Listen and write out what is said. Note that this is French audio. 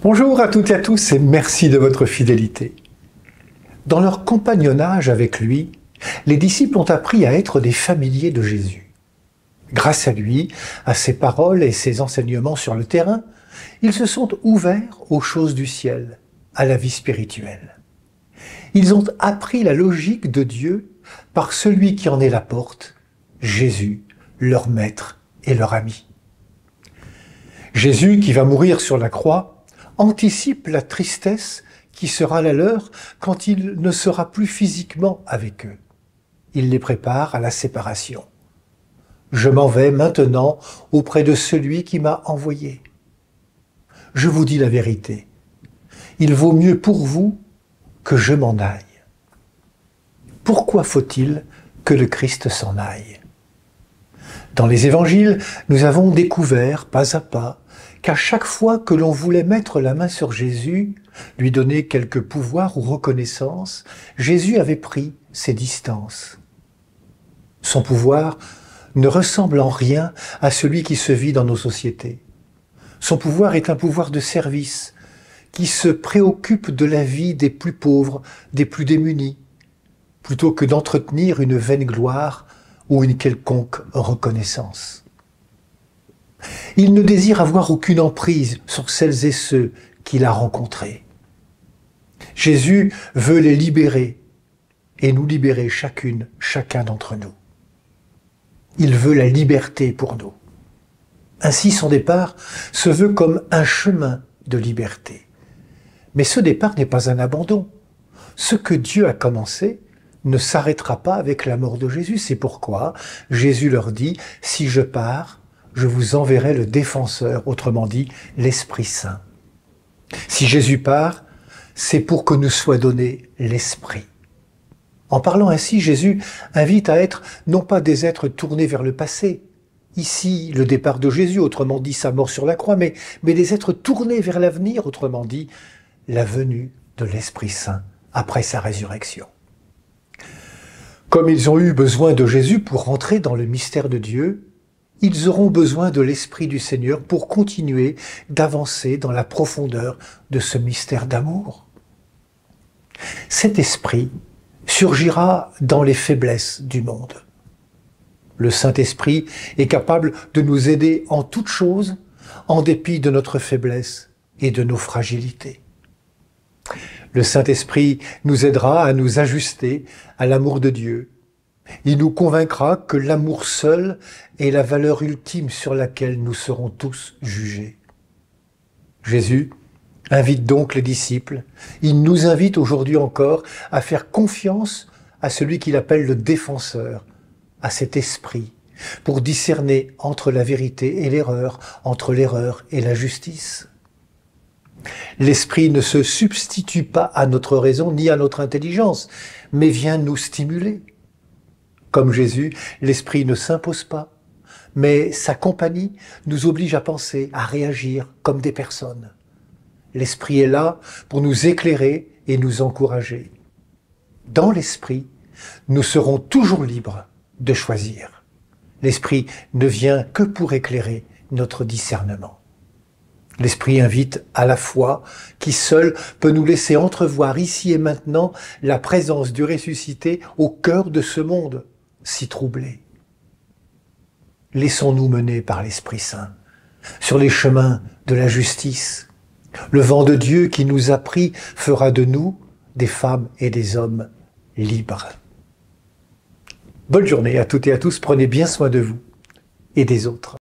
Bonjour à toutes et à tous et merci de votre fidélité. Dans leur compagnonnage avec lui, les disciples ont appris à être des familiers de Jésus. Grâce à lui, à ses paroles et ses enseignements sur le terrain, ils se sont ouverts aux choses du ciel, à la vie spirituelle. Ils ont appris la logique de Dieu par celui qui en est la porte, Jésus, leur maître et leur ami. Jésus, qui va mourir sur la croix, anticipe la tristesse qui sera la leur quand il ne sera plus physiquement avec eux. Il les prépare à la séparation. Je m'en vais maintenant auprès de celui qui m'a envoyé. Je vous dis la vérité. Il vaut mieux pour vous que je m'en aille. Pourquoi faut-il que le Christ s'en aille? Dans les évangiles, nous avons découvert, pas à pas, qu'à chaque fois que l'on voulait mettre la main sur Jésus, lui donner quelque pouvoir ou reconnaissance, Jésus avait pris ses distances. Son pouvoir ne ressemble en rien à celui qui se vit dans nos sociétés. Son pouvoir est un pouvoir de service qui se préoccupe de la vie des plus pauvres, des plus démunis, plutôt que d'entretenir une vaine gloire ou une quelconque reconnaissance. Il ne désire avoir aucune emprise sur celles et ceux qu'il a rencontrés. Jésus veut les libérer et nous libérer chacun d'entre nous. Il veut la liberté pour nous. Ainsi, son départ se veut comme un chemin de liberté. Mais ce départ n'est pas un abandon. Ce que Dieu a commencé ne s'arrêtera pas avec la mort de Jésus. C'est pourquoi Jésus leur dit « Si je pars, je vous enverrai le défenseur », autrement dit l'Esprit Saint. Si Jésus part, c'est pour que nous soit donné l'Esprit. En parlant ainsi, Jésus invite à être non pas des êtres tournés vers le passé, ici le départ de Jésus, autrement dit sa mort sur la croix, mais des êtres tournés vers l'avenir, autrement dit la venue de l'Esprit Saint après sa résurrection. Comme ils ont eu besoin de Jésus pour rentrer dans le mystère de Dieu, ils auront besoin de l'Esprit du Seigneur pour continuer d'avancer dans la profondeur de ce mystère d'amour. Cet Esprit surgira dans les faiblesses du monde. Le Saint-Esprit est capable de nous aider en toutes choses, en dépit de notre faiblesse et de nos fragilités. Le Saint-Esprit nous aidera à nous ajuster à l'amour de Dieu. Il nous convaincra que l'amour seul est la valeur ultime sur laquelle nous serons tous jugés. Jésus invite donc les disciples. Il nous invite aujourd'hui encore à faire confiance à celui qu'il appelle le défenseur, à cet esprit, pour discerner entre la vérité et l'erreur, entre l'erreur et la justice. L'esprit ne se substitue pas à notre raison ni à notre intelligence, mais vient nous stimuler. Comme Jésus, l'esprit ne s'impose pas, mais sa compagnie nous oblige à penser, à réagir comme des personnes. L'esprit est là pour nous éclairer et nous encourager. Dans l'esprit, nous serons toujours libres de choisir. L'esprit ne vient que pour éclairer notre discernement. L'Esprit invite à la foi qui seule peut nous laisser entrevoir ici et maintenant la présence du ressuscité au cœur de ce monde si troublé. Laissons-nous mener par l'Esprit Saint sur les chemins de la justice. Le vent de Dieu qui nous a pris fera de nous des femmes et des hommes libres. Bonne journée à toutes et à tous, prenez bien soin de vous et des autres.